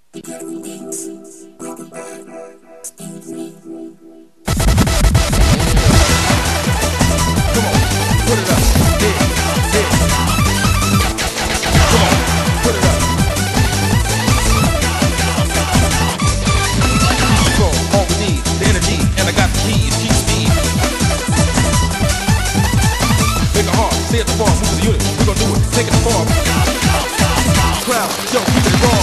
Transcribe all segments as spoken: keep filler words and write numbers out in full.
Stay at the bar, move to the unit, we gon' do it, take it far. Crowd, yo, keep it raw.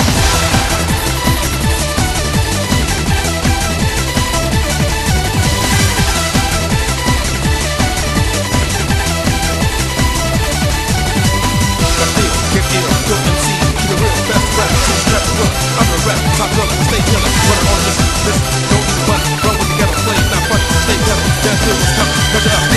Got deal, kick ill, yo M C, keep it real, best rap, keep it rap, rap. I'm a rap, top gun, stay killer, run on this, listen, don't even run, run with the ghetto, play, not funny, stay killer, that deal was coming, measure up.